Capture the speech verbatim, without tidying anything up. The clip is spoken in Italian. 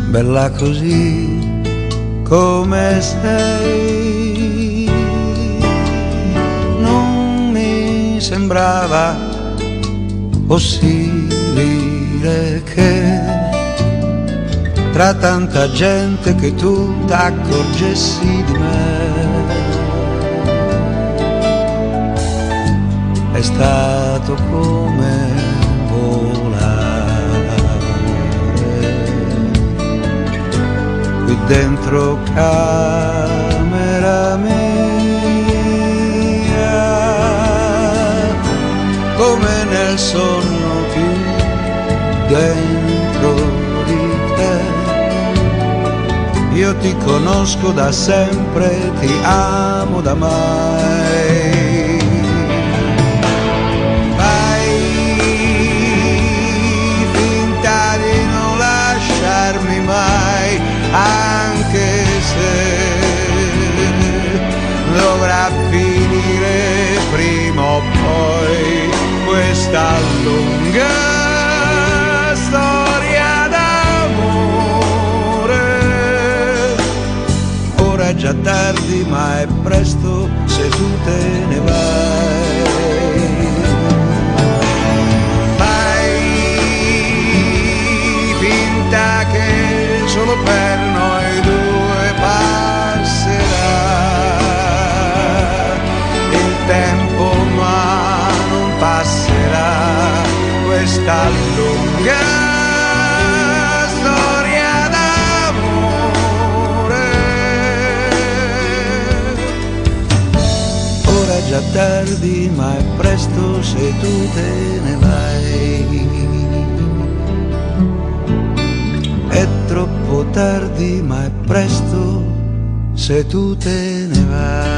bella così come sei. Non mi sembrava possibile che tra tanta gente che tu t'accorgessi di me. È stato come volare qui dentro camera mia, come nel sonno più dentro di te. Io ti conosco da sempre, ti amo da mai. Fai finta di non lasciarmi mai, anche se dovrà finire prima o poi questa lunga storia d'amore. Ora è già tardi ma è presto se tu te ne vai. Fai finta che solo per noi due passerà il tempo, ma non passerà questa lunga storia d'amore. Ora è già tardi ma è presto se tu te ne vai. È troppo tardi ma è presto se tu te ne vai.